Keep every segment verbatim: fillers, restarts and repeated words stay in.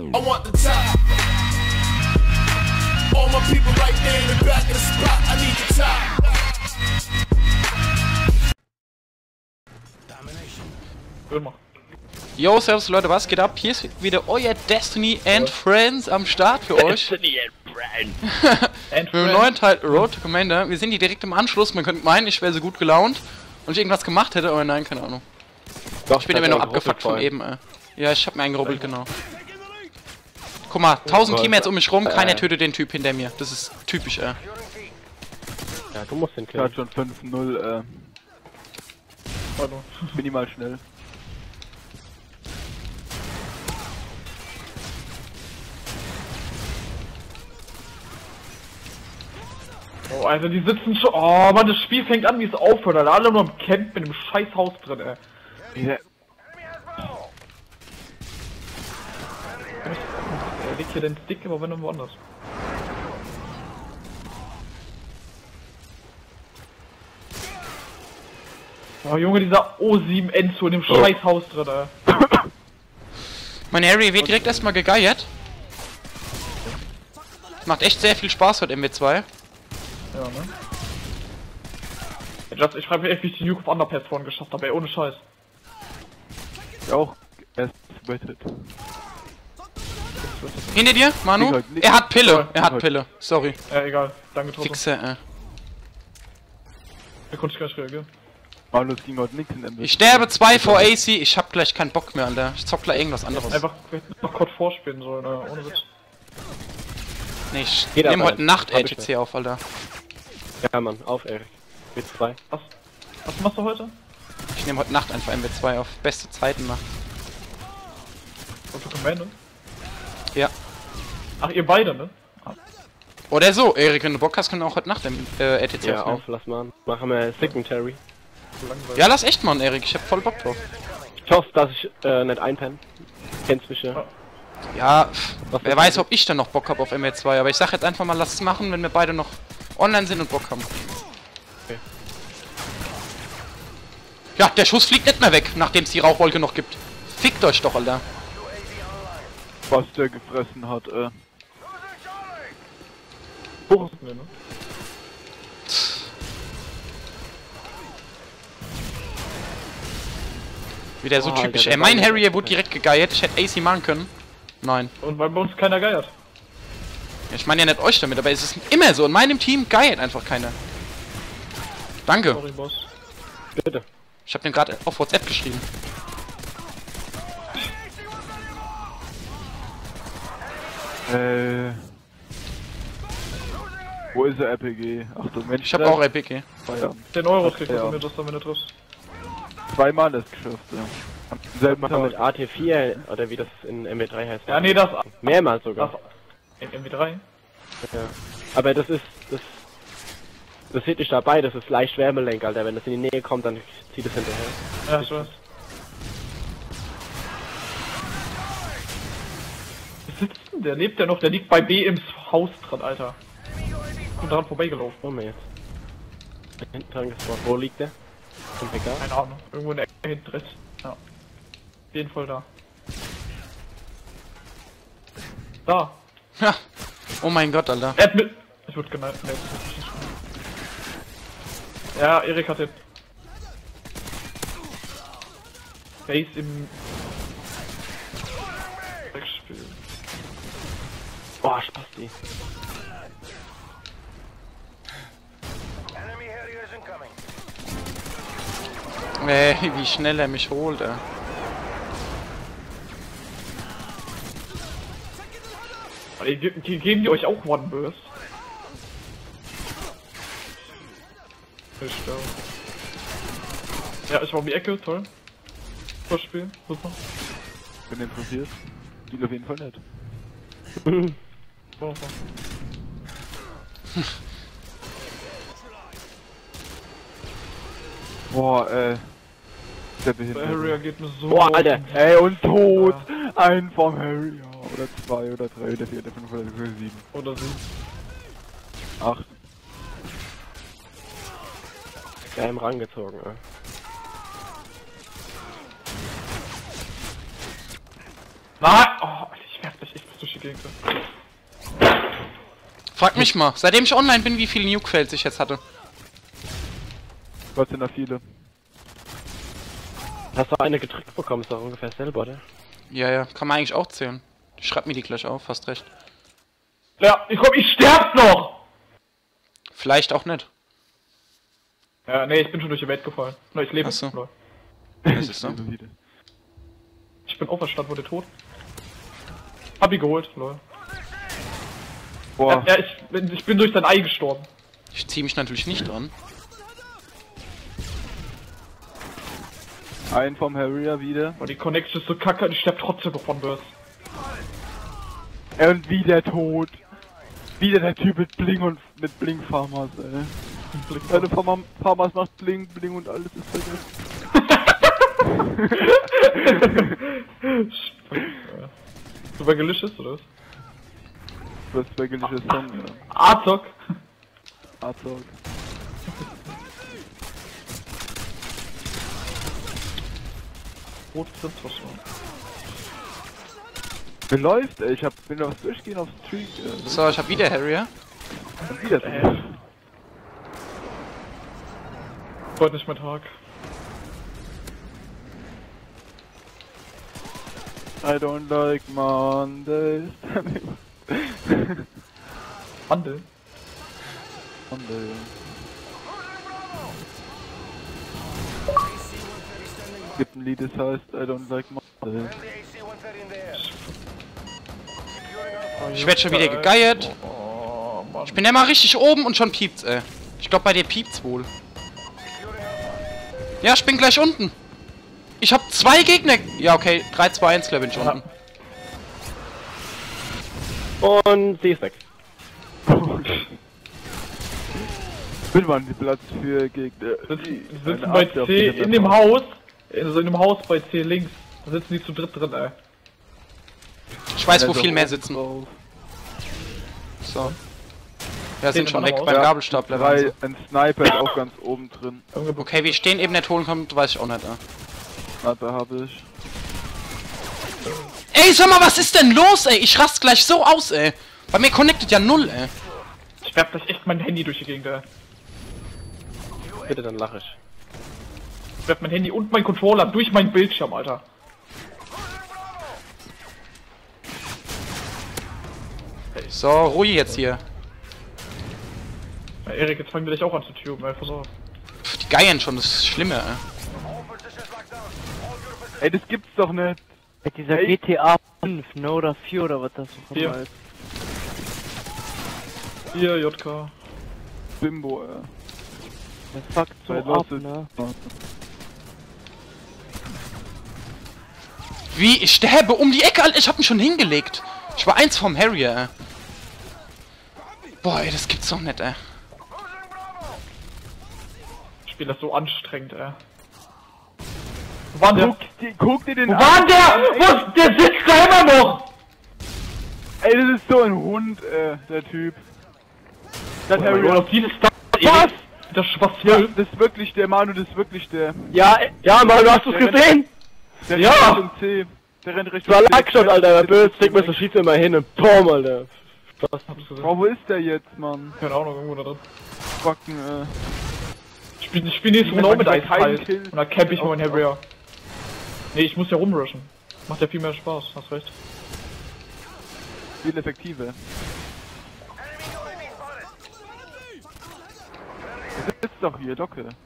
I want the top. All my people right there in the back of the spot. I need the top. Immer. Yo, servus Leute, was geht ab? Hier ist wieder euer Destiny and Friends am Start für euch. Destiny and Friends. And Für einen neuen Teil Road to Commander. Wir sind hier direkt im Anschluss. Man könnte meinen, ich wäre so gut gelaunt und ich irgendwas gemacht hätte, aber nein, keine Ahnung. Doch, Ich bin immer noch abgefuckt von eben, ey. Ja, ich hab mir eingerubbelt, genau. Guck mal, tausend Team jetzt um mich rum, keiner tötet den Typ hinter mir. Das ist typisch, ey. Ja, du musst den Ich killen. hatte schon fünf null, äh, Pardon. minimal schnell. Oh, Alter, die sitzen schon. Oh, Mann, das Spiel fängt an, wie es aufhört, Alter. Alle nur am Camp mit dem scheiß Haus drin, ey. Ja. Er legt hier den Stick, aber wenn dann woanders. Oh, Junge, dieser O sieben Enzo in dem scheiß Haus drin, ey. Mein Harry wird direkt erstmal gegeiert. Macht echt sehr viel Spaß heute M W zwei. Ja, ne? Ich, ich frage mich echt, wie ich die Nuke of Underpass vorhin geschafft habe, ey, ohne Scheiß. Ich auch erst wettet. Hinter dir, Manu? Er hat Pille, er hat Pille. Sorry. Ja, egal. Danke trotzdem. Fixer, ey. Da konnte ich gar nicht reagieren. Manus ging heute nichts in M W. Ich sterbe zwei vor A C, ich hab gleich keinen Bock mehr, Alter. Ich zock gleich irgendwas anderes. Einfach noch kurz vorspielen sollen, äh, ohne Witz. Nee, ich Geht nehm aber heute nicht. Nacht Hab A ich T C nicht. auf, Alter. Ja, Mann, auf, Erik. B zwei. Was? Was machst du heute? Ich nehme heute Nacht einfach M W zwei auf. Beste Zeiten nach. Auto Commander? Ja. Ach, ihr beide, ne? Oder so, Erik, wenn du Bock hast, können wir auch heute Nacht im äh, A T C Ja, aufnehmen. auf, lass mal. Machen wir Secondary. So langweilig. Ja, lass echt mal, Erik, ich hab voll Bock drauf. Ich hoffe, dass ich äh, nicht einpenne. Kennst mich ja. Ja, pff, Was wer ist weiß, das? ob ich dann noch Bock hab auf M W zwei, aber ich sag jetzt einfach mal, lass es machen, wenn wir beide noch online sind und Bock haben. Okay. Ja, der Schuss fliegt nicht mehr weg, nachdem es die Rauchwolke noch gibt. Fickt euch doch, Alter. Was der gefressen hat, äh. Hoch ist ne, ne? Wieder so Oh, typisch. Alter, Ey, mein der Harry, er war- wurde direkt gegeiert. Ich hätte A C machen können. Nein. Und weil bei uns keiner geiert. Ich meine ja nicht euch damit, aber es ist immer so. In meinem Team geiert einfach keiner. Danke. Sorry, Boss. Bitte. Ich habe den gerade auf WhatsApp geschrieben. Äh. Wo ist der R P G? Achtung, Mensch. Ich habe auch R P G. Feierabend. zehn Euro kriegst du Ja. von mir, das wenn du triffst. Zweimal das geschafft, ja. Am selben Machen wir mit Tag. A T vier, oder wie das in M W drei heißt. Ja, nee, das. Mehrmals das sogar. in M W drei? Ja. Aber das ist, das, das seht nicht dabei, das ist leicht Wärmelenk, Alter. Wenn das in die Nähe kommt, dann zieht es hinterher. Ja, ich weiß. Wo sitzt denn der? Lebt der noch? Der liegt bei B im Haus dran, Alter. Ich bin dran vorbeigelaufen. Oh, mir jetzt. Hinten dran gespawnt. Wo liegt der? Im P K? Keine Ahnung. Irgendwo in der Ecke hinten rechts. Ja. Auf jeden Fall da. Da. Ja. Oh mein Gott, Alter. Er hat mit. Ich wurde geneigt. Nee, das ist nicht gut. Ja, Erik hat den. Base im. Wegspiel. Boah, Spasti. Ey, wie schnell er mich holt, ey. Ey, ge ge geben die euch auch One Burst? Ich sterbe. Ja, ich war um die Ecke, toll. Super Spiel, super. Bin interessiert. Spiel auf jeden Fall nicht. Super. Boah, äh. Der Der Harry behindert. geht mir so. Boah, Alter. Ey, und tot! Ein vom Harry, ja. Oder zwei, oder drei, oder vier, oder fünf, oder sechs, oder sieben. Oder sie. Acht. Der im Rang gezogen, ey. Nein! Oh, ich merk dich, ich Gegend. Frag mich mal, seitdem ich online bin, wie viele Nuke-Fails ich jetzt hatte. Gott sind da viele. Hast du eine gedrückt bekommen, ist doch ungefähr selber, oder? Ja, ja, kann man eigentlich auch zählen. Ich schreib mir die gleich auf, hast recht. Ja, ich komm, ich sterb noch! Vielleicht auch nicht. Ja, nee, ich bin schon durch die Welt gefallen. No, ich lebe. Ach so. Lol. Das ist so. Ich bin auferstanden, wurde tot. Hab ihn geholt, lol. Boah, Ja, ja, ich, bin, ich bin durch sein Ei gestorben. Ich zieh mich natürlich nicht dran. ein vom Harrier wieder. Weil die Connection ist so kacke und ich sterb trotzdem noch von Burst. Und wieder tot. Wieder der Typ mit Bling und mit Bling Farmers, ey. Deine Farm Farmers macht Bling, Bling und alles ist vergessen. Super gelicious, oder was? Was für ein gelisches Song, ja. Azog! Azog. Rot Prinz verschwunden. Wie läuft, ey? Ich hab, bin aufs Durchgehen auf Streak, ey. So, ich hab wieder Harrier. Und wieder so. Äh. Heute nicht mein Tag. I don't like Mondays. Handel. Monday. Es gibt ein Lied, das heißt I don't like Mondays. Ich werd schon wieder gegeiert. Oh, Mann. Ich bin ja mal richtig oben und schon piept's, ey. Ich glaub, bei dir piept's wohl. Ja, ich bin gleich unten. Ich hab zwei Gegner. Ja, okay, drei, zwei, eins, glaube ich, bin ich unten. Und sie ist weg. Will man die Platz für Gegner? Sitzen, die die sitzen eine bei Akte auf C dieser in dem Map Haus. Also in dem Haus bei C links. Da sitzen die zu dritt drin, ey. Ich weiß, wo Also viel mehr oben sitzen. drauf. So. Ja, sind schon Zehn weg im beim Haus. Gabelstapler. Drei, waren ein Sniper ist auch ganz oben drin. sie. Okay, wie ich den eben nicht holen kommt, weiß ich auch nicht, ey. Sniper habe ich. Ey, sag mal, was ist denn los, ey? Ich rast gleich so aus, ey. Bei mir connectet ja null, ey. Ich werf gleich echt mein Handy durch die Gegend, ey. Bitte, dann lach ich. Ich werf mein Handy und mein Controller durch meinen Bildschirm, Alter. So, Rui jetzt hier. Ja, Erik, jetzt fangen wir dich auch an zu tuben, ey. Pass auf. Pff, die geiern schon, das ist Schlimme, ey. Ey, das gibt's doch nicht. Mit dieser Ey. G T A fünf, ne, oder vier oder was das so Vier. heißt. Hier, J K. Bimbo, ey. Das fuckt so Weil ab, los ist- ne. Wie? Ich sterbe um die Ecke, Alter. Ich hab ihn schon hingelegt. Ich war eins vom Harrier, ey. Boah, ey, das gibt's doch nicht, ey. Das Spiel ist so anstrengend, ey. Wo war der? Guck, die, guck dir den Wo war der? Wo ist, der sitzt da immer noch! Ey, das ist so ein Hund, äh, der Typ. Das Harry, Harry. auf dieses Star. Was? Das was Ja, zwölf. das ist wirklich der, Manu, das ist wirklich der. Ja, ja, Mann, du hast es Der gesehen? Der Ja. rennt Richtung C. Der rennt Richtung Das war C. Lackshot, Alter, der böse Stickmesser schießt immer hin und Pom, Alter. Das hab ich gesehen. Oh, wo ist der jetzt, Mann? Keine Ahnung, irgendwo da drin. Fucken, äh. Ich bin, ich bin nächstes Wenn Mal man mit keinen eiskalt. Kill- Und da camp ich mal in Harrier. Nee, ich muss ja rumrushen. Macht ja viel mehr Spaß, hast recht. Viel effektiver. Der sitzt doch hier, Locke. Ist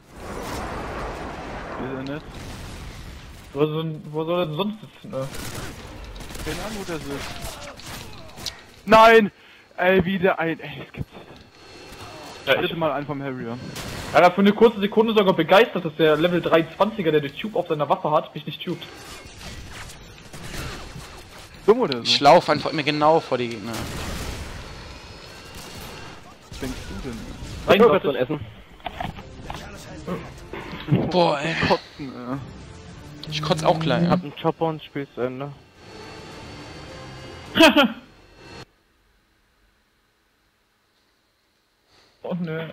er nicht? Wo soll, wo soll er denn sonst sitzen, ne? Keine Ahnung, wo der sitzt. Nein! Ey, wieder ein. Ey, es gibt's. Ja, Dritte ich Mal ein vom Harrier. war für eine kurze Sekunde sogar begeistert, dass der Level dreiundzwanziger, der den Tube auf seiner Waffe hat, mich nicht tubt. Dumm oder so? Ich laufe einfach immer genau vor die Gegner. Was denkst du denn? Ich will kurz dreiundvierzig. ein Essen. Boah, ey. Kotzen, äh. Ich kotz auch gleich, Ich ja. hab einen Chopper und spielst zu Ende. Oh ne.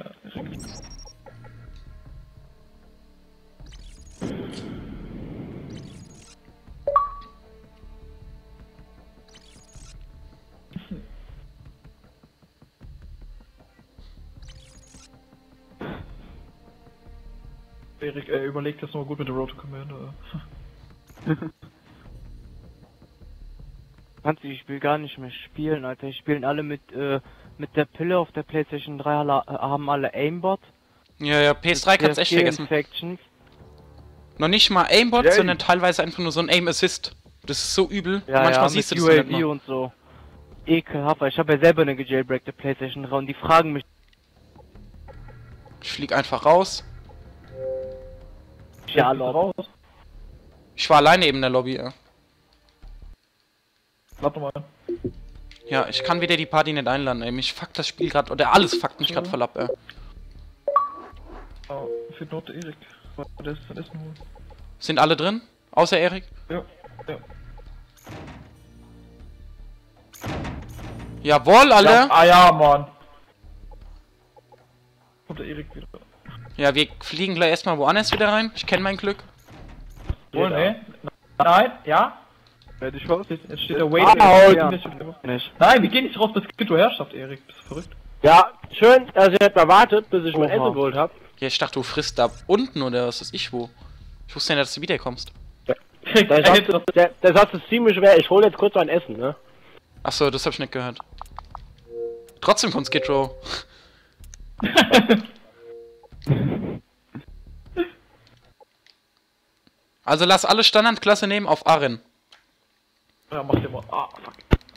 Erik, äh, überlegt jetzt noch gut mit der Road to Commander. Kannst du, ich will gar nicht mehr spielen, Alter. Ich spielen alle mit, äh, mit der Pille auf der PlayStation drei, alle, haben alle Aimbot. Ja, ja, P S drei kannst du echt vergessen. Infections. Noch nicht mal Aimbot, Ja, sondern teilweise einfach nur so ein Aim Assist. Das ist so übel. Ja, Manchmal ja, siehst du mit das U A nicht V mal. und so. Ekelhaft, weil ich habe ja selber eine gejailbreakte PlayStation drei und die fragen mich Ich flieg einfach raus. ja alle raus. Ich war alleine eben in der Lobby, ja. Warte mal. Ja, ich kann wieder die Party nicht einladen, ey. Mich fuckt das Spiel gerade, oder alles fuckt mich gerade voll ab, ey. Oh, fehlt noch der Erik. Der ist dann Essen holen. Sind alle drin? Außer Erik? Ja, ja. Jawohl, alle! Ja, Ja, ah ja, Mann. Kommt der Erik wieder. wir fliegen gleich erstmal woanders wieder rein. Ich kenne mein Glück. Wohl, ne? Nein, ja? Werde ich was? Jetzt steht der Wait. Ah, Ja. nicht. Nein, wir gehen nicht raus, bis Kitto Herrschaft, Erik. Bist du verrückt? Ja, schön, dass ihr jetzt mal wartet, bis ich mein Oha. Essen geholt hab. Ja, ich dachte, du frisst da unten oder was weiß ich wo. Ich wusste ja nicht, dass du wiederkommst. Der Satz, der, der Satz ist ziemlich schwer, ich hole jetzt kurz mein Essen, ne? Achso, das hab ich nicht gehört. Trotzdem von Skid Row. Also lass alle Standardklasse nehmen auf Arin. Ja, mach dir mal. Ah, fuck.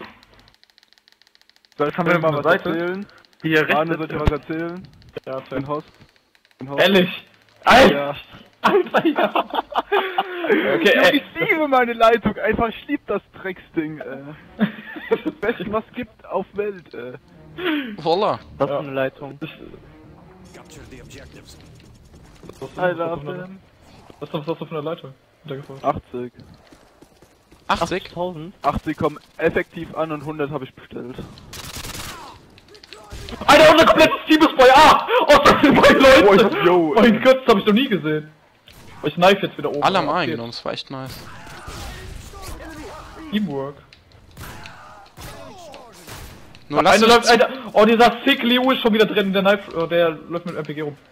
Soll ich Haben wir mir mal mal was Seite? erzählen? Hier, Arne, soll ich dir was erzählen? Ja, In fair. Host. In Host. Ehrlich? Alter, Ja. Alter, ja. Okay, Ja, ey. ich liebe meine Leitung, einfach, ich lieb das Drecksding, äh. Das ist das Beste, was es gibt auf Welt, äh. Voila. Was Ja. für eine Leitung. Das- I love Was hast du- them. Was hast du für eine Leitung? Hintergefolgt. achtzig. achtzig? tausend? achtzig kommen effektiv an und hundert habe ich bestellt. Alter, unser komplettes Team ist bei A! Oh, das sind meine Leute! Oh, ich hab- yo, mein ey. Gott, das hab ich noch nie gesehen. Oh, ich knife jetzt wieder oben. Alle haben Ja, okay. eingenommen, das war echt nice. Teamwork. Nur lass Einer mich läuft, Alter, oh, dieser Sick Leo ist schon wieder drin, der Knife, oh, der läuft mit dem M P G rum.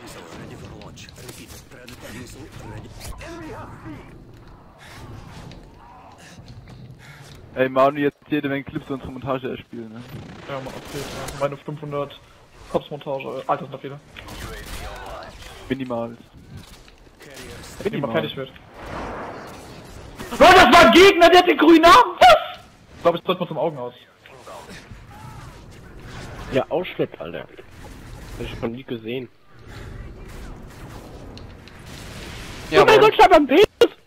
Ey, Manu, jetzt jede Menge Clips und Montage erspielen, ne? Ja, mal erzählt, ja. Meine fünfhundert Kopfsmontage, äh, Alter, sind da viele. Minimal. Wenn die mal fertig wird. Oh, das war ein Gegner, der hat den grünen Arm! Was? Ich glaube, ich sollte mal zum Augenhaus. Ja, Ausschnitt, Alter. Hab ich noch nie gesehen. Ja, Oh mein Gott, schreib am Bild!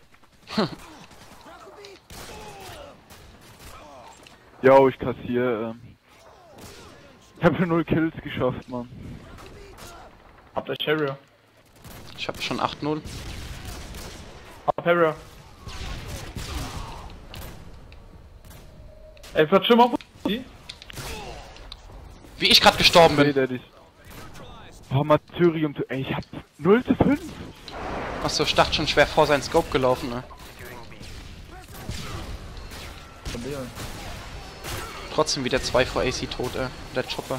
Yo, ich kassiere, ähm. Ich habe schon null Kills geschafft, Mann. Habt ihr Harrier? ich hab schon acht null. Hab Harrier. Ey, vielleicht schon mal die? Wie ich gerade gestorben Nee, bin. der dich. Oh, Martyrium, ey, ich hab null zu fünf. Achso, ich dachte schon, ich wär vor seinen Scope gelaufen, ne? Trotzdem wieder zwei vor A C tot, ey. Der Chopper.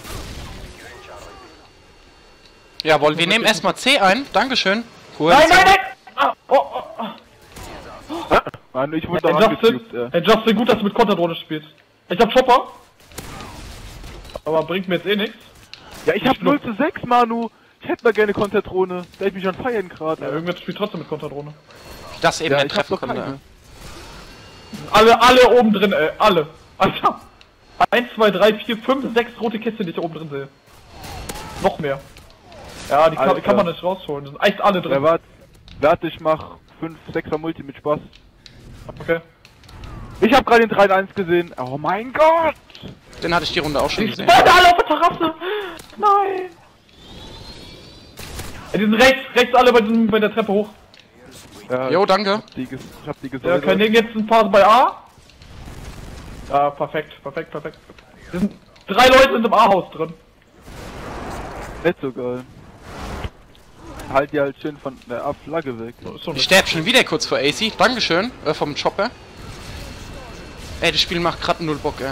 Jawohl, wir nehmen erstmal C ein. Dankeschön. Cool. Nein, nein, nein! Ah, oh, oh, oh. Mann, ich wurde Ey, da Justin, angefügt, äh. ey, Justin, gut, dass du mit Konterdrohne spielst. Ich hab Chopper. Aber bringt mir jetzt eh nichts. Ja, ich hab null zu sechs, Manu. Ich hätte mal gerne Konterdrohne. Da hätte ich mich schon feiern gerade. Ja, irgendwer spielt trotzdem mit Konterdrohne. Das eben Ja, nicht ich hab treffen doch konnte. keine. Alle, alle oben drin, ey, alle. Alter. eins, zwei, drei, vier, fünf, sechs rote Kästchen, die ich da oben drin sehe. Noch mehr. Ja, die kann, Alter. kann man nicht rausholen. Das sind echt alle drin. Ja, warte. Warte, ich mach fünf, sechser Multi mit Spaß. Okay. Ich hab gerade den drei eins gesehen. Oh mein Gott! Den hatte ich die Runde auch schon gesehen. Alter, alle auf der Terrasse! Nein! Ey, die sind rechts, rechts alle bei, diesem, bei der Treppe hoch. Ja, Jo, danke. Ich hab die, ges ich hab die Ja, gesehen. können den jetzt ein paar bei A? Ja, perfekt, perfekt, perfekt. Wir sind, drei Leute sind im A-Haus drin. Nicht so geil. Halt die halt schön von der A-Flagge weg. So, ist schon Ich sterb schon wieder kurz vor A C. Dankeschön. Äh, vom Chopper. Ey, das Spiel macht grad null Bock, ey.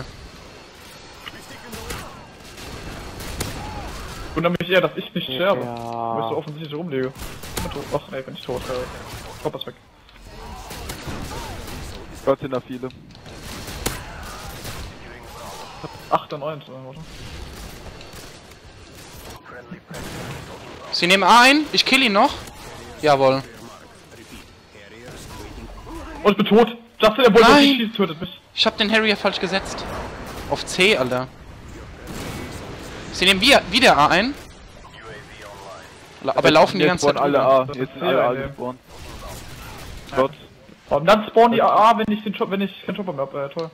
wundert mich eher, dass ich nicht sterbe. Ja. Weil ich so offensichtlich rumlege. bin tot. Ach nee, bin ich tot. Äh, Kopf ist weg. Gott sind da viele. acht und eins, oder? Sie nehmen A ein, ich kill ihn noch. Jawohl. Und ich bin tot. Justin, der wollte Nein. nicht schießen, tötet mich. Ich hab den Harrier falsch gesetzt. Auf C, Alter. Sie nehmen wieder, wieder A ein. Aber laufen die Jetzt ganze Zeit spawnen alle rüber. A. Jetzt sind alle A gespawnt. Gott. Und dann spawnen die A A, wenn ich den Job, wenn ich keinen Chopper mehr hab. Äh, toll.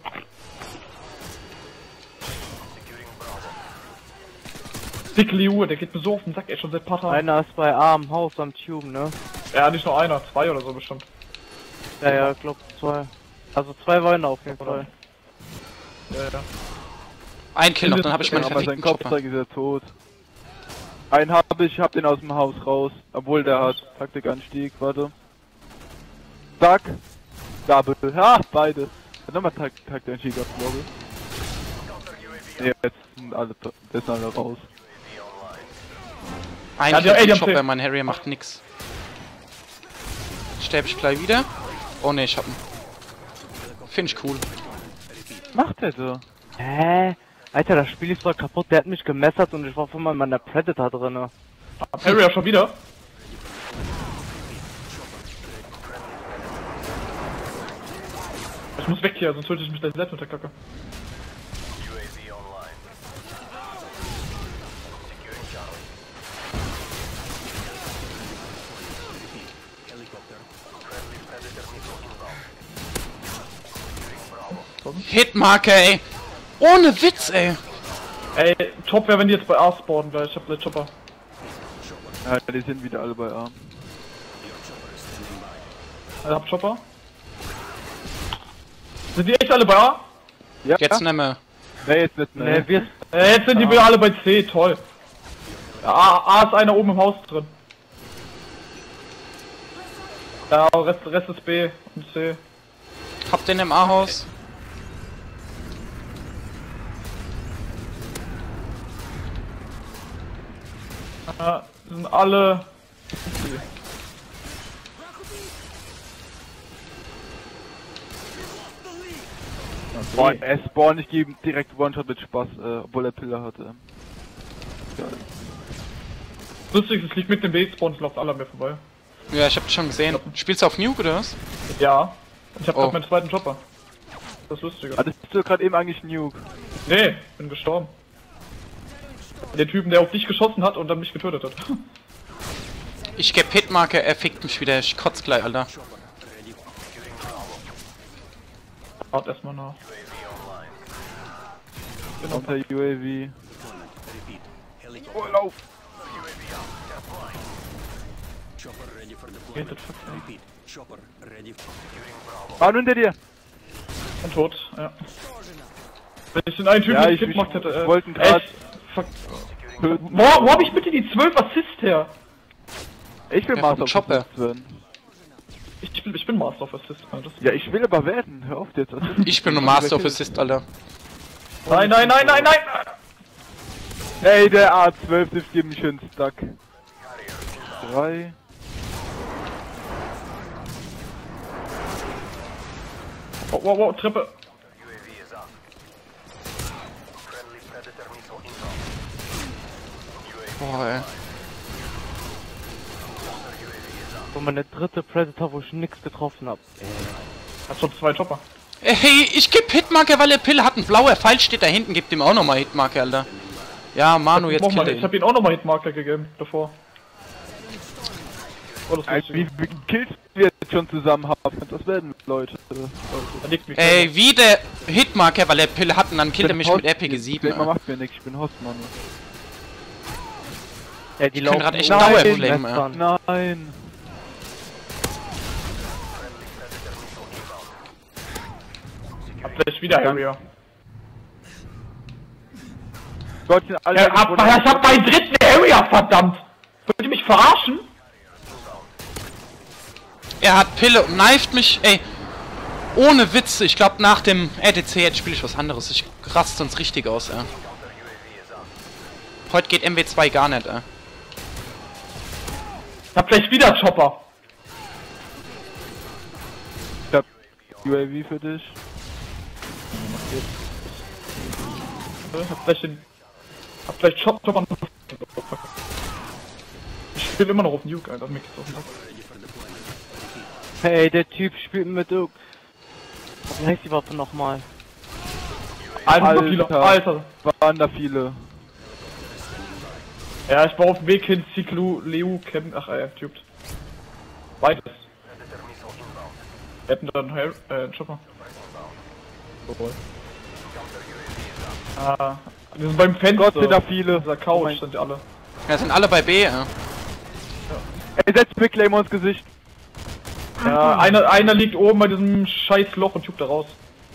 Dick Liu, der geht mir so auf den Sack, ey, schon seit paar Tagen. Einer ist bei A am Haus am Tube, ne? Ja, nicht nur einer, zwei oder so bestimmt. Ja, ja, glaub zwei. Also zwei waren auf jeden Fall. Ja, ja. Ein Kill noch, dann habe ich meinen Aber sein verfickten Chopper. Kopfzeug ist ja tot. Einen hab ich, hab den aus dem Haus raus. Obwohl der hat Taktikanstieg, warte. Zack. Double. Ha, beide. Hat nochmal Tak Taktikanstieg gehabt, glaube ich. Ja, jetzt sind alle, jetzt sind alle raus. Ein Ja, Kill, die- ey, die haben Chopper, Kill. mein Harrier macht nix. Sterbe ich gleich wieder? Oh ne, ich hab ihn. Find ich cool. Macht er so? Hä? Alter, das Spiel ist voll kaputt, der hat mich gemessert und ich war von mal in meiner Predator drinne. Harry ja schon wieder. Ich muss weg hier, sonst töte ich mich gleich selbst mit der Kacke. Hitmarker, ey. Ohne Witz, ey. Ey, top wäre, wenn die jetzt bei A spawnen gleich. Ich hab gleich Chopper. Ja, die sind wieder alle bei A. Ich hab Chopper. Sind die echt alle bei A? Ja, Jetzt nehmen wir. nee, jetzt nicht mehr. Ne, wir. Äh, jetzt sind die wieder alle bei C, toll. Ja, A, A ist einer oben im Haus drin. Ja, Rest, Rest ist B und C. Habt den im A-Haus. Ja, die sind alle... Boah, er spawn, ich gebe ihm direkt One-Shot mit Spaß, äh, obwohl er Pille hatte. Ja. Lustig, es liegt mit dem B-Spawn, es läuft alle an mir vorbei. Ja, ich hab das schon gesehen. Spielst du auf Nuke oder was? Ja. Ich hab Oh. grad meinen zweiten Chopper. Das ist lustiger. Hattest du gerade eben eigentlich Nuke? Nee, bin gestorben. Der Typen, der auf dich geschossen hat und dann mich getötet hat. Ich geb Hitmarker, er fickt mich wieder. Ich kotz gleich, Alter. Wart erstmal nach. Genau. Unter U A V. Oh, lauf! Geht das fuck, Ah, hinter dir! Und tot, ja. Wenn ich den einen Typen Ja, nicht ich- Hit ich gemacht hätte, äh, wollten grad- echt, fuck. Wo, wo hab ich bitte die zwölf Assist her? Ich will Ja, Master vom of Chopper. Assist werden. Ich bin, ich bin Master of Assist. Mann, das Ja, ich will aber werden. Hör auf jetzt. Ich bin nur Master of Assist, Alter. nein, nein, nein, nein, nein! Ey, der A zwölf, das gibt einen schönen Stuck. Drei. Wow, wow, wow, Treppe. Boah, ey. So meine dritte Predator, wo ich nix getroffen hab. Hat schon zwei Chopper. Ey, Hey, ich geb Hitmarker, weil er Pille hat. Ein blauer Pfeil steht da hinten. Gebt ihm auch nochmal Hitmarker, Alter. Ja, Manu, jetzt Mach mal, killt ich er hab ihn. ihm auch nochmal Hitmarker gegeben, davor. Oh, das Alter, ist wie viele Kills wir jetzt schon zusammen haben. Das werden Leute. Da liegt mich Ey, wie der Hitmarker, weil er Pille hat und dann killt er mich mit R P G Man sieben. macht mir nichts, ich bin Host, Mann. Ja, die Ich laufen kann grad echt nur Dauerflamen, mit ja. Messern. Nein. Hab gleich wieder Area. Gott, sind alle. Ja, hab, ich hab meinen dritten Area, verdammt! Wollt ihr mich verarschen? Er hat Pille und knifed mich, ey. Ohne Witze, ich glaube nach dem R D C jetzt spiele ich was anderes. Ich raste sonst richtig aus, ey. Heute geht M W zwei gar nicht, ey. Ich hab gleich wieder Chopper. Ich hab U A V für dich. Ich hab gleich den... Hab gleich Chop Chopper. Ich spiele immer noch auf Nuke, Alter. Mir geht's auf den Sack. Hey, der Typ spielt mit Duke. Wie heißt die Waffe nochmal? Alter, Alter. viele, Alter. Waren da viele. Ja, ich war auf dem Weg hin, Ziklu, Leu, Chem, ach, äh, tubed. Beides. Wir hätten dann Hair, äh, Chopper. Obwohl. Ah, wir sind beim Fenster. Gott, sind da viele. Dieser Oh Couch mein- sind die alle. Ja, sind alle bei B, ja. Ey, setz mir Claymore ins Gesicht. Ja, einer, einer liegt oben bei diesem scheiß Loch und tubt da raus.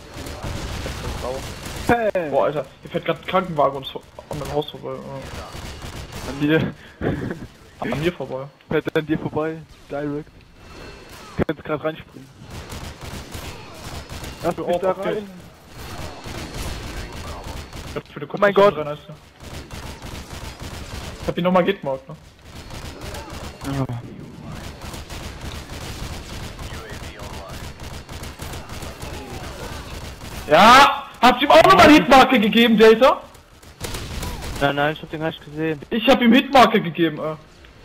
Hey. Boah, Alter, hier fährt gerade ein Krankenwagen uns vor- an meinem Haus vorbei. An dir. Äh, an mir vorbei. Fährt an dir vorbei. Direct. Du kannst grad reinspringen. Lass mich Oh, da okay. rein. Ich hab für die Oh mein Gott. Rein, heißt der. Ich hab ihn nochmal getmarkt, ne? Ja! Habt ihr ihm auch nochmal Hitmarke gegeben, Delta? Nein, nein, ich hab den gar nicht gesehen. Ich hab ihm Hitmarke gegeben, äh.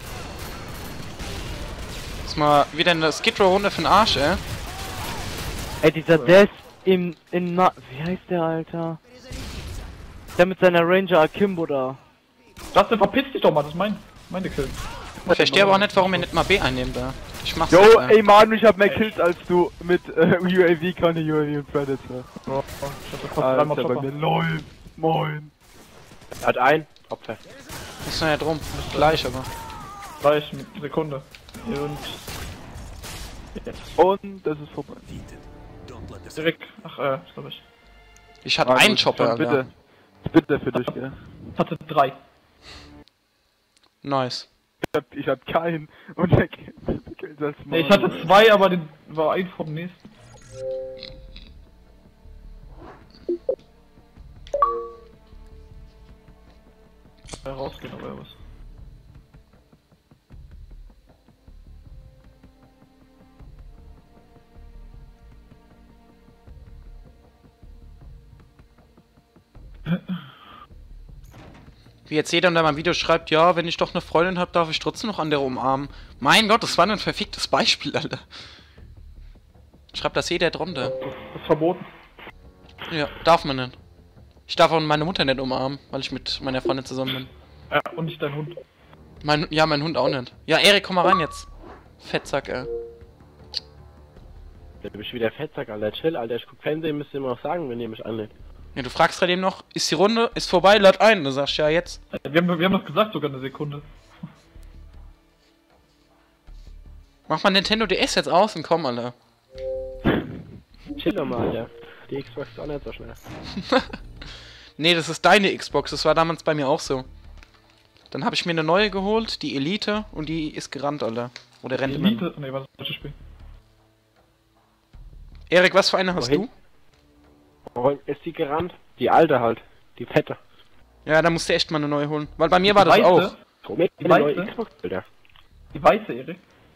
Ist mal wieder eine Skid Row Runde für den Arsch, ey. Ey, dieser Death im, in Na... Wie heißt der, Alter? Der mit seiner Ranger Akimbo da. Justin, verpiss dich doch mal, das ist mein, meine Kill. Ich verstehe aber auch nicht, warum ihr nicht mal B einnehmen da. Ich mach's Yo, nicht, ey. ey Manu, ich hab mehr Kills als du mit äh, U A V, keine U A V und Predator. Ja, ich hab fast dreimal Alter, bei Chopper. mir. Lol. Moin. Hat ein. Opfer. Ist noch nicht drum. Gleich aber. Gleich, mit Sekunde. Und... Jetzt. Und das ist vorbei. Direkt, ach, äh, das hab ich. Ich hatte Manu, einen Chopper, schon, Alter. bitte. Bitte für dich, gell. Hatte drei. Nice. Ich hab, ich hab keinen. Und der Kills als Nee, ich hatte zwei, aber den war ein vom nächsten. Ja, rausgehen, aber was. Wie jetzt jeder in meinem Video schreibt, ja, wenn ich doch eine Freundin habe, darf ich trotzdem noch andere umarmen. Mein Gott, das war ein verficktes Beispiel, Alter. Schreibt das jeder drunter. Das ist verboten. Ja, darf man nicht. Ich darf auch meine Mutter nicht umarmen, weil ich mit meiner Freundin zusammen bin. Ja, und nicht dein Hund. Mein, ja, mein Hund auch nicht. Ja, Erik, komm mal rein jetzt. Fettsack, ey. Du bist wieder Fettsack, Alter. Chill, Alter. Ich guck Fernsehen, müsst ihr mir auch sagen, wenn ihr mich anlehnt. Ja, du fragst gerade eben noch, ist die Runde, ist vorbei, lad ein. Du sagst ja jetzt. Wir haben, wir haben das gesagt, sogar eine Sekunde. Mach mal Nintendo D S jetzt aus und komm, Alter. Chill doch mal, Alter. Die Xbox ist auch nicht so schnell. Nee, das ist deine Xbox, das war damals bei mir auch so. Dann habe ich mir eine neue geholt, die Elite, und die ist gerannt, Alter. Oder rennt immer. Elite? Nee, was das Spiel? Erik, was für eine hast Wohin? Warum ist die gerannt? Die alte halt. Die fette. du? Ja, da musst du echt mal eine neue holen. Weil bei mir war das Weiße? auch. Warum ist die Weiße? neue Xbox, Alter? Die weiße, Erik.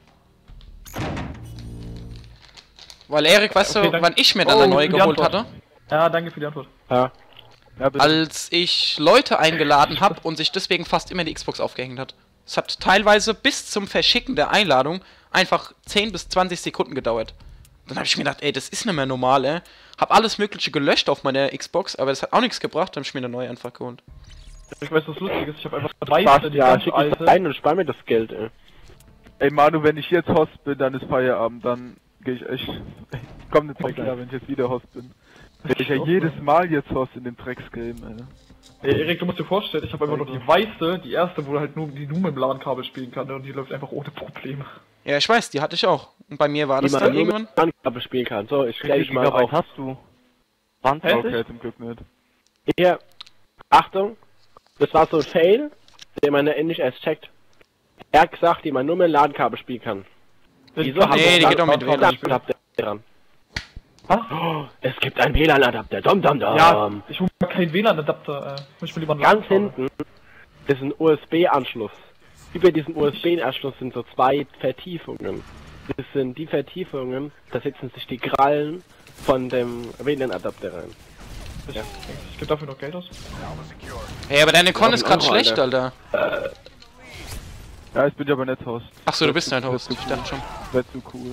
Weil Erik, weißt Okay, du, danke. wann ich mir dann Oh, eine neue für die geholt Antwort. hatte? Ja, danke für die Antwort. Ja. Ja, bitte. Als ich Leute eingeladen habe und sich deswegen fast immer die Xbox aufgehängt hat. Es hat teilweise bis zum Verschicken der Einladung einfach zehn bis zwanzig Sekunden gedauert. Dann habe ich mir gedacht, ey, das ist nicht mehr normal, ey. Hab alles mögliche gelöscht auf meiner Xbox, aber das hat auch nichts gebracht, dann hab ich mir eine neue einfach geholt. Ich weiß, was lustig ist. Ich habe einfach Spaß, weiße, die ja, ganz schick mich alte. rein und spar mir das Geld, ey. Ey Manu, wenn ich jetzt Host bin, dann ist Feierabend, dann gehe ich echt... Ich komm nicht mehr Okay. klar, wenn ich jetzt wieder Host bin. Bin ich ja jedes Mal jetzt Host in dem Drecksgame, ey. Ey, Erik, du musst dir vorstellen, ich habe einfach nur die weiße, die erste, wo halt nur die nur mit dem LAN-Kabel spielen kann, ne? Und die läuft einfach ohne Probleme. Ja, ich weiß, die hatte ich auch. Und bei mir war Die das man dann nur irgendwann. mit Handkabel spielen kann. So, ich Wie stell viel dich mal Gigabyte auf. hast du? zwanzig? Hä? Okay, zum Glück nicht. Hier, Achtung, das war so ein Fail, den man ja endlich erst checkt. Er hat gesagt, die man nur mit Ladekabel spielen kann. Wieso haben Nee, wir die geht doch mit W L A N. Adapter dran? Was? Oh, es gibt einen W L A N-Adapter, dum dum dum. Ja, ich hole keinen W L A N-Adapter, äh. Ich will lieber einen Ganz LAN-Kabel. hinten ist ein U S B-Anschluss. Über diesem U S B-Anschluss sind so zwei Vertiefungen. Das sind die Vertiefungen, da setzen sich die Krallen von dem W L A N-Adapter rein. Ich, ich gebe dafür noch Geld aus. Hey, aber deine Con Ja, ist gerade Euro, schlecht, Alter. Ja, ich bin ja aber nicht Host. Achso, du bist nicht Host. Ich dachte schon. Wäre zu cool.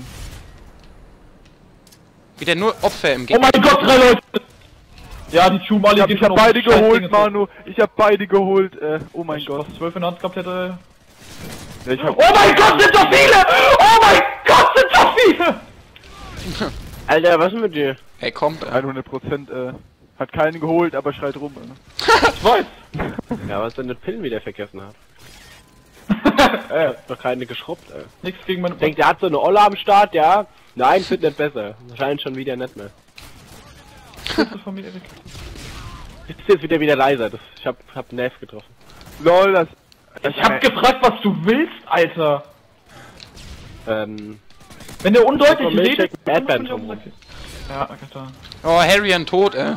Wieder nur Opfer im Oh Gegner. mein Gott, drei Leute! Ja, die Chumali Ich hab, ich hab beide geholt, Manu. Ich hab beide geholt. Äh, oh mein Ich Gott. was zwölf in der Hand gehabt hätte. Ja, ich hab Oh mein Gott, sind so viele! Oh mein Gott, sind so viele! Alter, was ist mit dir? Hey, kommt. Äh. hundert Prozent, äh, hat keinen geholt, aber schreit rum. Äh. Ich weiß. Ja, was denn mit Pillen wieder vergessen hat. äh, hat noch keine geschrubbt, ey. Nichts gegen meine... Denkt, der hat so eine Olle am Start, ja? Nein, wird nicht besser. Wahrscheinlich schon wieder nicht mehr. von mir, Erik. Ist jetzt wieder wieder leiser. Das, ich hab, hab einen Nerv getroffen. Lol, das... das Ich hab gefragt, was du willst, Alter. Ähm, Wenn der undeutlich Von Milchshake redet... mit Erdbeeren dann- drum. Ja, okay, da. Oh, Harry ein Tod, äh.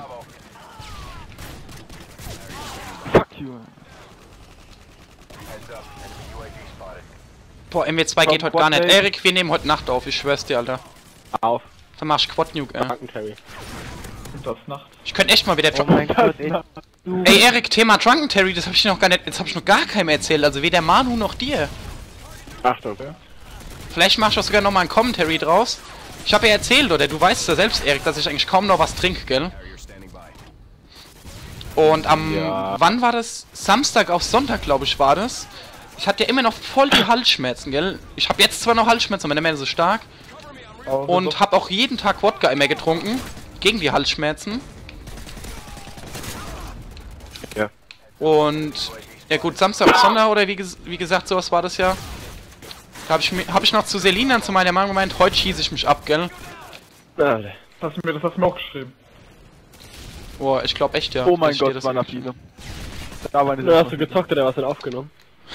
Fuck you. Boah, M W zwei geht Komm, heute gar nicht. Quad, Erik, wir nehmen heute Nacht auf, ich schwör's dir, Alter. auf. Dann mach ich Quad-Nuke, äh. Bankencarry. Und das Nacht. Ich könnte echt mal wieder Oh Drunken... mein Gott, ey. Ey, Erik, Thema Drunken Terry, das hab ich dir noch gar nicht... Jetzt hab ich noch gar keinem erzählt, also weder Manu noch dir. Achtung. Vielleicht mach ich auch sogar noch mal einen Commentary draus. Ich habe ja erzählt, oder du weißt ja selbst, Erik, dass ich eigentlich kaum noch was trinke, gell? Und am... Ja. Wann war das? Samstag auf Sonntag, glaube ich, war das. Ich hatte ja immer noch voll die Halsschmerzen, gell? Ich habe jetzt zwar noch Halsschmerzen, aber nicht mehr so stark. Und habe auch jeden Tag Wodka immer getrunken. Gegen die Halsschmerzen. Ja. Und... Ja gut, Samstag auf Sonntag, oder wie, ges wie gesagt, sowas war das ja. Da habe ich, mir- hab ich noch zu Selin dann zu meiner Mama gemeint, heute schieße ich mich ab, gell? Alter. Das hast du mir, das hast du mir auch geschrieben. Boah, ich glaube echt, ja. Oh mein dass ich dir Gott, das waren da geschrieben viele. Da waren Na, hast du gezockt oder was denn aufgenommen?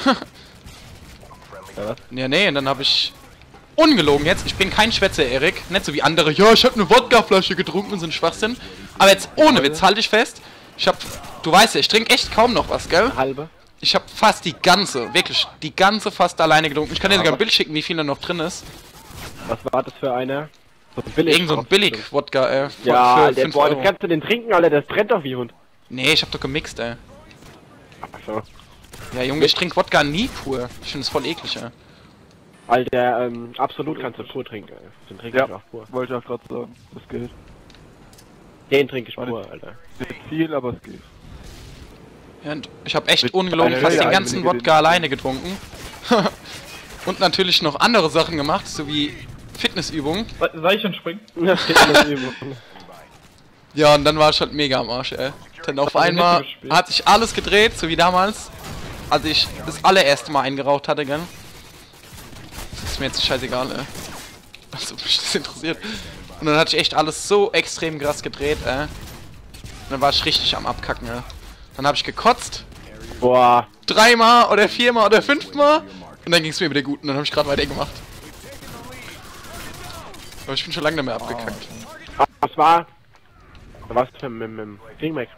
hab. Ja, nee, und dann habe ich... Ungelogen jetzt, ich bin kein Schwätzer, Erik. Nicht so wie andere, ja, ich habe eine Wodkaflasche getrunken und so ein Schwachsinn. Aber jetzt ohne Witz, halte ich fest. Ich hab... Du weißt ja, ich trinke echt kaum noch was, gell? Halbe. Ich habe fast die ganze, wirklich, die ganze fast alleine getrunken. Ich kann dir sogar ein Bild schicken, wie viel da noch drin ist. Was war das für einer? So ein billig. Irgend so ein Billig-Wodka, äh, für, Ja, für der, fünf boah, das Euro. kannst du den trinken, Alter, das brennt doch wie Hund. Nee, ich hab doch gemixt, ey. Achso. Ja, Junge, ich trinke Wodka nie pur. Ich finde es voll eklig, ey. Alter, ähm, absolut kannst du pur trinken, ey. Den trinke Ja. ich auch pur. Wollte ich auch gerade sagen. Das geht. Den trinke ich Warte. pur, Alter. Nicht viel, aber es geht. Ja, und ich habe echt Mit ungelogen einer fast den Rede ganzen einwillige Wodka den- alleine getrunken. Und natürlich noch andere Sachen gemacht, sowie Fitnessübungen. Se- Seichenspringen. Das geht alles übel. Ja, und dann war ich halt mega am Arsch, ey. Denn auf Hast du einmal nicht gespielt? hat sich alles gedreht, so wie damals, als ich das allererste Mal eingeraucht hatte, gell? Das ist mir jetzt scheißegal, ey. Also, mich das interessiert. Und dann hat sich echt alles so extrem krass gedreht, ey. Und dann war ich richtig am Abkacken, ey. Dann habe ich gekotzt, Boah. dreimal oder viermal oder fünfmal, und dann ging es mir wieder gut und dann habe ich gerade weitergemacht. Aber ich bin schon lange nicht mehr abgekackt. Was war? Was für mit dem Ding Mac?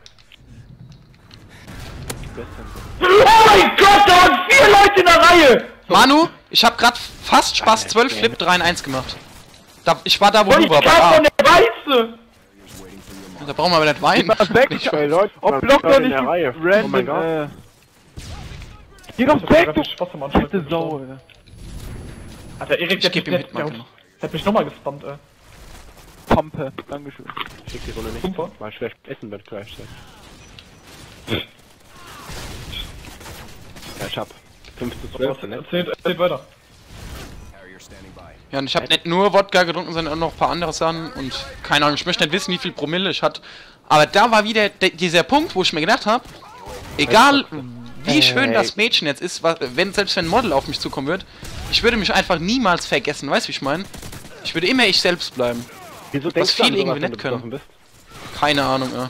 Oh mein Gott, da waren vier Leute in der Reihe! Manu, ich habe gerade fast Spaß zwölf Flip drei in eins gemacht. Da, ich war da, wo Und du ich war, bei kam A. von der Weiße! Da brauchen wir aber nicht weinen. Weg! Zwei Leute. Oh, waren block gerade doch in nicht der Reihe. die random, Oh mein Gott. äh... Geh doch Ich hab weg, grad du Spaß am Anschlag fette Sau, ey. Alter, Erik, Ich der, geb der, ihm der, Hitmarker der, noch. der hat mich nochmal gespammt, ey. Pampe. Dankeschön. Schick die Runde nicht. Super. Weil schlecht essen wird gleich. Ja, ich hab fünf zu zwölf, ne? Erzählt, erzählt weiter. Ja, und ich habe nicht nur Wodka getrunken, sondern auch noch ein paar andere Sachen und keine Ahnung, ich möchte nicht wissen, wie viel Promille ich hatte. Aber da war wieder de dieser Punkt, wo ich mir gedacht habe, egal wie schön das Mädchen jetzt ist, was, wenn selbst wenn ein Model auf mich zukommen wird, ich würde mich einfach niemals vergessen, weißt du, wie ich meine? Ich würde immer ich selbst bleiben. Wieso denkst du viele an sowas, irgendwie wenn nicht du können. besoffen bist? Keine Ahnung, ja.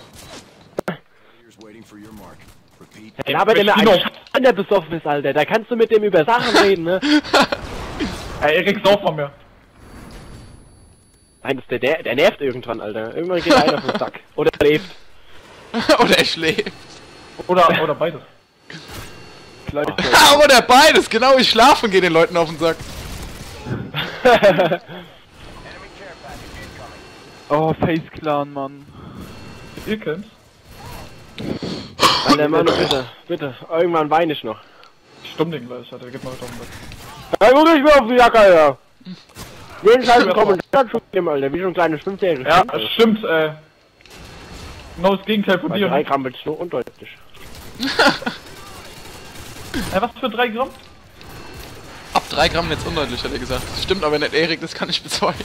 Ja, aber der mir Kino. eigentlich an der besoffen ist, Alter. Da kannst du mit dem über Sachen reden, ne? Ey, Erik, sauf von mir. Nein, das ist der, der, der nervt irgendwann, Alter. Irgendwann geht einer auf den Sack. Oder er lebt. Oder er schläft. Oder, oder beides. gleichzeitig. Ah, oder beides, genau, ich schlafe und gehe den Leuten auf den Sack. Oh, Face Clan, Mann. Ihr kennt's. Alter, Mann, bitte, bitte. Irgendwann weine ich noch. Stumm den gleich, Alter. Gib mal doch mit. Hey, guck ich mir auf die Jacke, Alter. Jeden Scheiß einen Kommentar zu geben, Alter. Wie so ein kleines Fünfjähriges Ja, Kind. das stimmt, äh. Genau das Gegenteil von Bei dir. drei Gramm wird's so undeutlich. Äh, was für drei Gramm? Ab drei Gramm jetzt undeutlich, hat er gesagt. Das stimmt aber nicht, Erik, das kann ich bezeugen.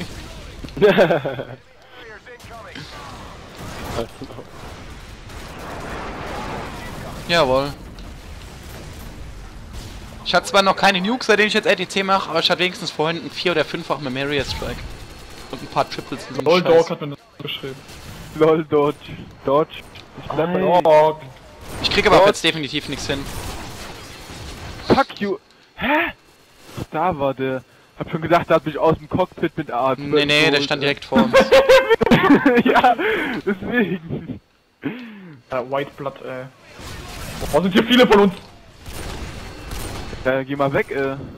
Jawohl. Ich hatte zwar noch keine Nukes, seitdem ich jetzt R T C mache, aber ich hatte wenigstens vorhin einen vier- oder fünffach Memoria Strike. Und ein paar Triples und so Lol einen Dog Scheiß. hat mir das geschrieben. Lol, Dodge. Dodge. Ich bleib bei Alter. Dog. Ich krieg aber auch jetzt definitiv nichts hin. Fuck you. Hä? Ach, da war der. Hab schon gedacht, der hat mich aus dem Cockpit mit A zwölf. Nee, nee, der stand direkt vor uns. Ja, deswegen. Äh, White Blood, äh. Boah, sind hier viele von uns. Ja, geh mal weg, äh. Das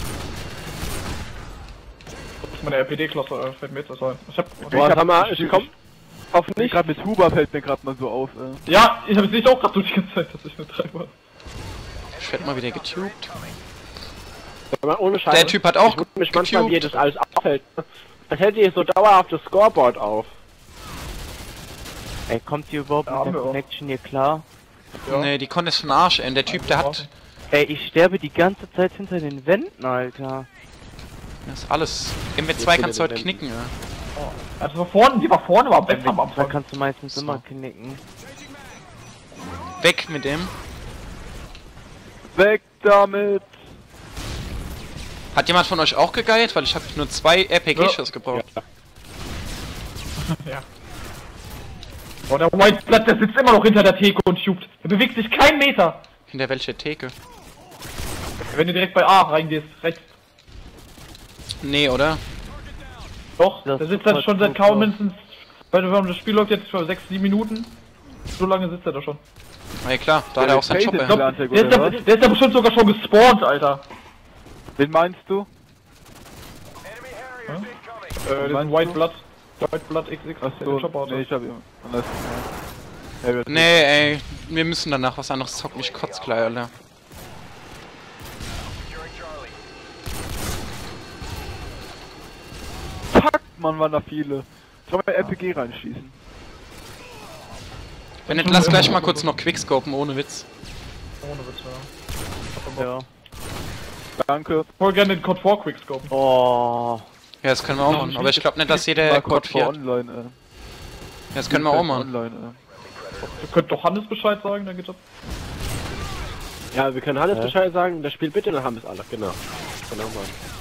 ist meine R P D-Klasse, äh, fällt mir jetzt das ein. Ich hab. Boah, sag mal, ich komm. Auf Nicht nicht. gerade mit Huber fällt mir gerade mal so auf, äh. Ja, ich hab es nicht auch gerade so die ganze Zeit, dass ich nur drei war. Ich werd mal wieder getubt. Sag mal, ohne Scheiß. Der Typ hat auch Ich wundere mich manchmal, wie ihr getubt. das alles auffällt. Als hätte ihr so dauerhaft das Scoreboard auf. Ey, kommt ihr überhaupt Ja, mit haben der wir auch. Connection hier klar? Ja. Nee, die Con ist von Arsch, ey. Und der Typ, der hat... Ey, ich sterbe die ganze Zeit hinter den Wänden, Alter. Das ist alles... M W zwei kannst du heute knicken, ja. Also war vorne, die war vorne, war weg am Da Anfang. kannst du meistens So. immer knicken. Weg mit dem. Weg damit! Hat jemand von euch auch gegeilt? Weil ich habe nur zwei R P G-Schuss gebraucht. Ja. Boah, der White Blood, der sitzt immer noch hinter der Theke und schubt. Der bewegt sich keinen Meter. Hinter welche Theke? Wenn du direkt bei A reingehst, rechts. Nee, oder? Doch, Das der sitzt ist dann schon seit super. kaum mindestens, weil du das Spiel läuft jetzt schon sechs, sieben Minuten. So lange sitzt er da schon. Na ja, klar, da hat Der er auch seinen ist Job, faded. ey. Ich glaub, Atlantik, der, ist oder da, der ist da bestimmt sogar schon gespawnt, Alter. Wen meinst du? Äh, Meinst den White du? Blood. White Blood X X. Achso, der Job nee, ich hab ihn anders gemeint. Nee, ey. Wir müssen danach was anderes zocken. Ich kotz gleich, Alter. Fuck, Mann, waren da viele. Ich kann mal R P G reinschießen. Wenn nicht, lass gleich mal kurz noch Quickscopen, ohne Witz. Ohne Witz, ja. Ja. Danke. Voll gerne den Code vier Quickscope. Oh. Ja, das können wir auch machen. Aber ich glaube nicht, dass jeder Mal Code vier hat. Ja, online, äh. das können wir auch machen. Online, äh. Ihr könnt doch Hannes Bescheid sagen, dann geht das. Ja, wir können Hannes Hä? Bescheid sagen, das Spiel bitte, dann haben wir es alle. Genau. Genau, Mann.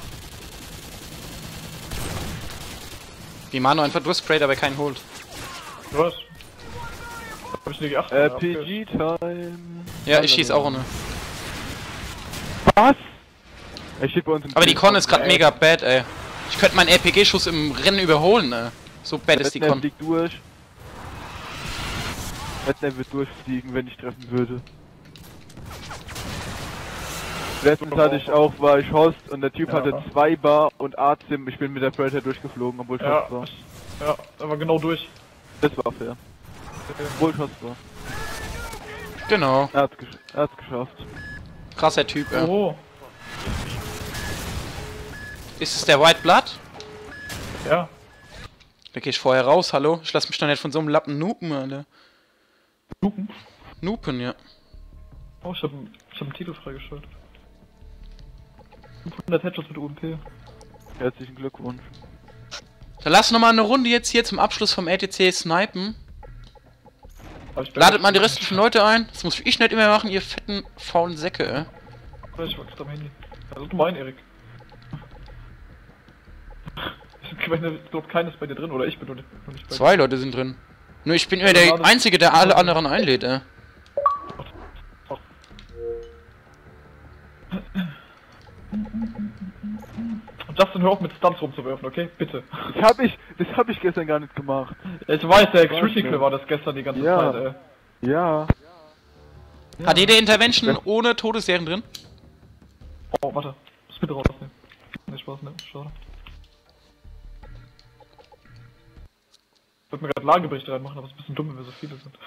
Wie Manu einfach durchsprayt, aber keinen holt. Was? Hab ich nicht geachtet. R ja, P okay. G-Time. Ja, ich schieß auch ohne. Was? Er steht bei uns im Aber die Team. Con ist gerade mega bad, ey. Ich könnte meinen R P G-Schuss im Rennen überholen, ey. So bad ist die Batman Con. fliegt durch. Batman wird durchfliegen, wenn ich treffen würde. Letztens hatte ich auch, war ich Host und der Typ Ja. hatte zwei Bar und A-Sim. Ich bin mit der Predator durchgeflogen, obwohl ich Ja, Host war. ja, aber genau durch. Das war fair. Obwohl ich Host war. Genau. Er hat's, gesch er hat's geschafft. Krasser Typ, ey. Oh, Ist es der White Blood? ja. Da geh ich vorher raus, hallo? Ich lass mich doch nicht von so einem Lappen nupen, Alter. Lupen. Nupen, ja. Oh, ich hab, ich hab einen Titel freigeschaltet. fünfhundert Headshots mit U M P. Herzlichen Glückwunsch. Dann lass noch mal eine Runde jetzt hier zum Abschluss vom R T C snipen. Aber ich bin Ladet mal die restlichen Leute ein. Das muss ich nicht immer machen, ihr fetten, faulen Säcke, ey. Ich war gerade am Handy. Also du mein, Erik. Ich meine, ich glaube, keines bei dir drin, oder ich bin nur nicht, nur nicht bei dir. Zwei Leute sind drin. Nur ich bin immer der Einzige, der alle anderen einlädt, ey. Und Justin, hör auf mit Stunts rumzuwerfen, okay? Bitte. Das hab ich, das hab ich gestern gar nicht gemacht. Ich weiß, der Was Critical denn? war das gestern die ganze Ja. Zeit, ey. Ja. Hat jede Intervention ohne Todesserien drin? Oh, warte. Muss bitte rausnehmen. Nicht Spaß, ne? Schade. Ich wollte mir gerade Lageberichte reinmachen, aber es ist ein bisschen dumm, wenn wir so viele sind.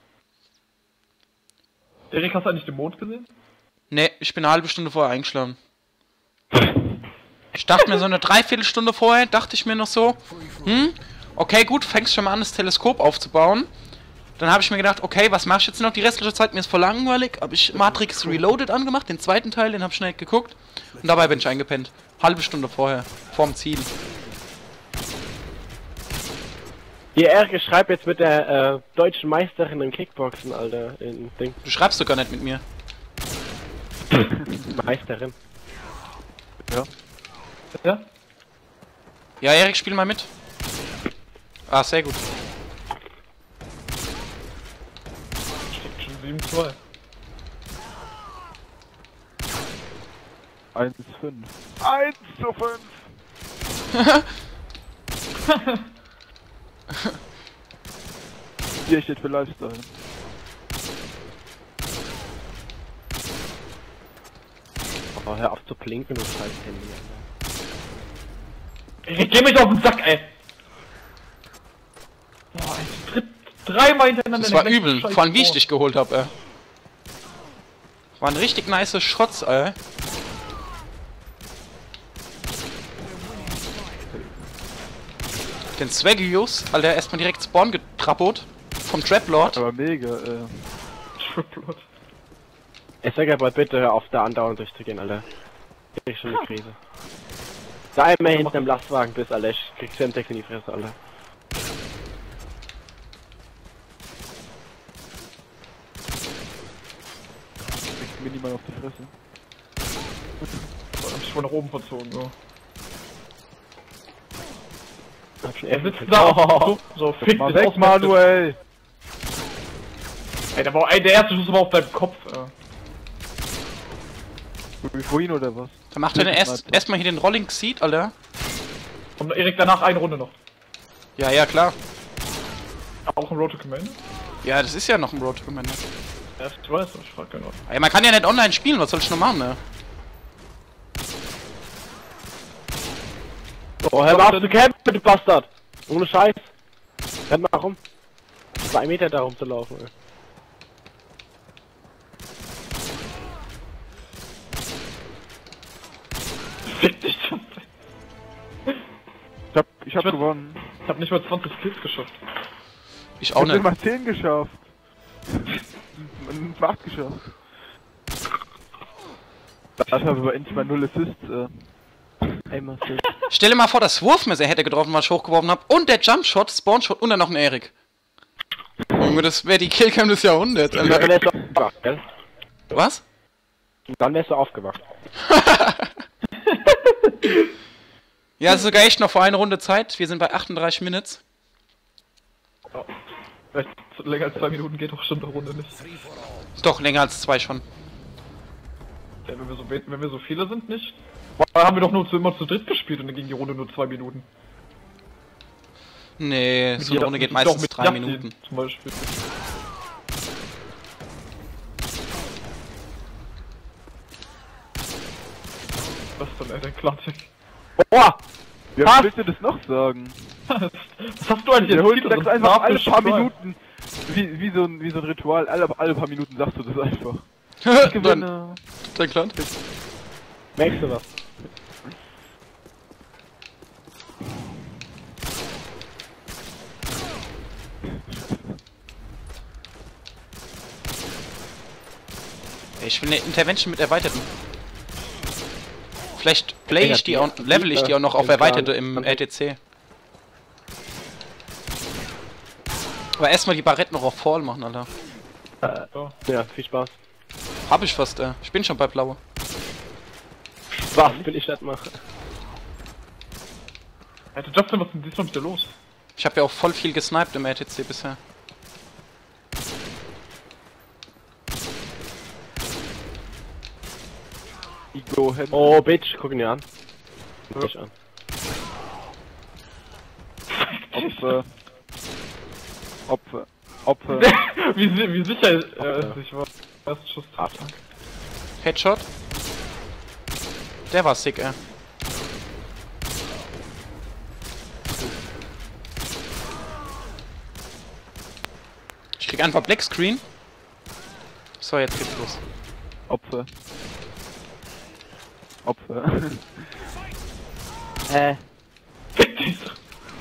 Erik, hast du eigentlich den Mond gesehen? Ne, ich bin eine halbe Stunde vorher eingeschlafen. Ich dachte mir so eine Dreiviertelstunde vorher, dachte ich mir noch so, hm, okay gut, fängst schon mal an, das Teleskop aufzubauen. Dann habe ich mir gedacht, okay, was mach ich jetzt noch die restliche Zeit? Mir ist voll langweilig. Habe ich Matrix Reloaded angemacht, den zweiten Teil, den habe ich schnell geguckt. Und dabei bin ich eingepennt. Halbe Stunde vorher, vorm Ziel. Hier, Erik, ich schreib jetzt mit der äh, deutschen Meisterin im Kickboxen, Alter. In Ding. Du schreibst doch gar nicht mit mir. Meisterin. Ja. Ja? Ja, Erik, spiel mal mit. Ah, sehr gut. Steckt schon sieben zwei. eins fünf. eins zu fünf! Hier steht für Lifestyle. Oh, hör auf zu blinken, du scheiß Handy. Erik, geh mich auf den Sack, ey! Boah, ich tritt dreimal hintereinander. Das war in den übel, Scheiß vor allem wie ich Tor. dich geholt habe, ey. Waren richtig nice Shots, ey. Den Swaggius, Alter, erstmal direkt Spawn getrappelt. Vom Traplord. Aber mega, äh. Triplot. Ich sag aber bitte, hör auf, da andauernd durchzugehen, Alter. Ich krieg schon eine Krise. Da einmal hinter dem Lastwagen bist, Alter. Ich krieg Semtex in die Fresse, Alter. Kriegst minimal auf die Fresse. Ich hab mich wohl nach oben verzogen, so. Hab schon Er Essen sitzt da, so, so fick Mal dich weg, aus, Manuel! Ey, der, war, ey, der erste Schuss war auf deinem Kopf, ey. Wie vorhin oder was? Dann macht er erst erstmal hier den Rolling Seat, Alter. Und Erik danach eine Runde noch. Ja, ja, klar. Auch ein Road to Command? Ja, das ist ja noch ein Road to Commander. Ja, ich weiß, ich frag genau. Ey, man kann ja nicht online spielen, was soll ich noch machen, ne? Oh, hör mal auf zu campen, du Bastard! Ohne Scheiß! Renn mal rum! Zwei Meter da rumzulaufen, ey. Fick dich schon. Ich hab, ich hab Ich würd- gewonnen. Ich hab nicht mal zwanzig Kills geschafft. Ich Ich auch hab nicht. immer zehn geschafft. Und acht geschafft. Da habe ich aber endlich mal null Assists, äh. Einmal so. Stell dir mal vor, das Wurfmesser hätte getroffen, was ich hochgeworfen habe. Und der Jumpshot, Spawnshot und dann noch ein Erik. Junge, das wäre die Killcam des Jahrhunderts, Dann Alter. wärst du aufgewacht, gell? Was? Dann wärst du aufgewacht. Ja, ist sogar echt noch vor einer Runde Zeit. Wir sind bei achtunddreißig Minutes. Ja. Vielleicht länger als zwei Minuten geht doch schon eine Runde nicht. Doch, länger als zwei schon. Ja, wenn wir so, wenn wir so viele sind, nicht? Boah, haben wir doch nur zu, immer zu dritt gespielt und dann ging die Runde nur zwei Minuten. Nee, so eine Mit- Runde geht doch, meistens mit drei Yassin Minuten. Zum Beispiel. Was denn, ey, der Klassik. Boah! Wie Was? willst du das noch sagen? Was hast du eigentlich Der holt erzählt? sagst Das ist einfach alle Nachtisch paar frei. Minuten. Wie, wie, so ein, wie so ein Ritual, alle, alle paar Minuten sagst du das einfach. Ich Dann, gewinne. dann klar. Merkst du was? Ey, ich will eine Intervention mit Erweiterten. Vielleicht play ich die auch, level ich die auch noch auf Erweiterte im R T C. Aber erstmal die Barretten noch auf Fall machen, Alter. Ja, viel Spaß. Hab ich fast, äh. Ich bin schon bei Blaue. Was will ich das machen? Alter, Justin, was ist denn diesmal mit dir los? Ich habe ja auch voll viel gesniped im R T C bisher. Ego Head. Oh, Bitch, guck ihn dir an. Guck dich an. Opfer. Opfer. Opfer. wie, si- wie sicher er es sich war. Erst Schuss. Headshot. Der war sick, ey. Ich krieg einfach Black Screen. So, jetzt geht's los. Opfer. Opfer. Hä? Fick dich doch.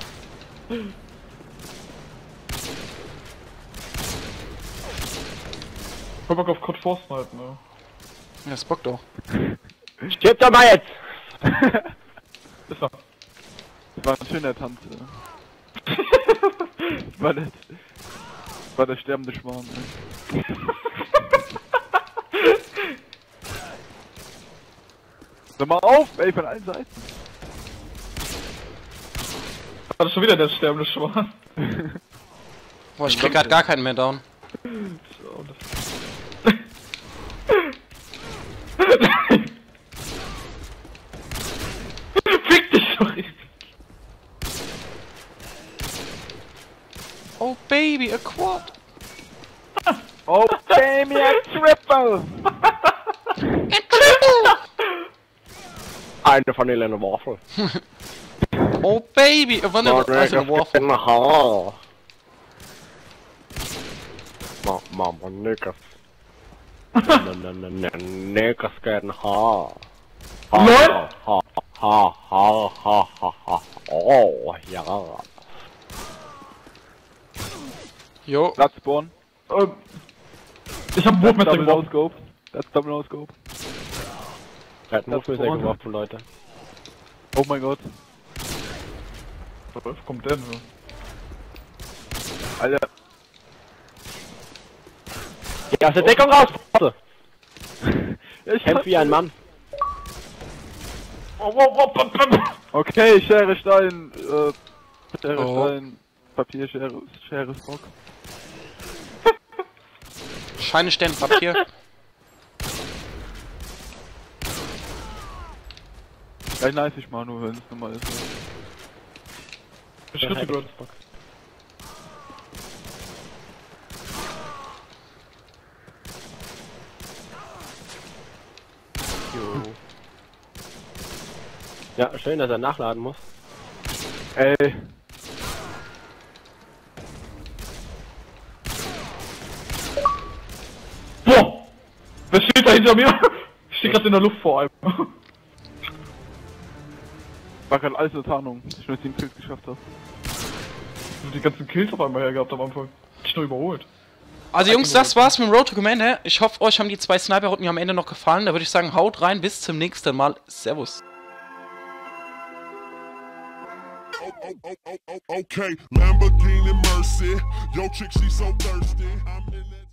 Hör Bock auf Code Fortnite, ne? Ja, das bockt auch. Stirb doch mal jetzt! Ist er. Das war ein schöner Tanz. Ja. war, der, war der sterbende Schwan. Ey. Hör mal auf, ey, von allen Seiten. War das schon wieder der sterbende Schwan? Boah, ich krieg grad gar keinen mehr down. So, das Fick dich doch jetzt! Oh baby, a quad. Oh, baby, a triple! Eine Vanillewaffel. Oh baby, a vanilla. Also eine Waffle. Aha. Ma, Mama, niggas. Niggas getting hard. LOL! Ha, ha, ha, ha, ha, ha. Oh, ja. Jo. Platz Spawn. Ähm, ich hab ein Wurfmesser Double geworfen. No-Scope. Das ist Double No-Scope. Er hat nur für sehr geworfen, Leute. Oh mein Gott. Wo kommt der denn? Alter. Geh aus der Deckung raus! Warte. Ja, ich Kämpf wie ein Mann. Oh, oh, oh, oh, oh. Okay, Schere, Stein, äh, Schere, Oh. Stein, Papier, Schere, Schere, Stock. Scheine, Stein, Papier. Gleich nice ich mal nur, wenn es normal ist. Ja. Schritte gehört. Ja, schön, dass er nachladen muss. Ey, Boah! Wer steht da hinter mir? Ich stehe gerade in der Luft vor einem. war gerade alles eine Tarnung, dass ich nur sieben Kills geschafft habe. Die ganzen Kills auf einmal hergehabt am Anfang. Ich nur überholt. Also Jungs, das war's mit Road to Commander. Ich hoffe, euch haben die zwei Sniper-Runden am Ende noch gefallen. Da würde ich sagen, haut rein, bis zum nächsten Mal. Servus. Okay, Lamborghini Mercy. Yo, chick, she so thirsty. I'm in that.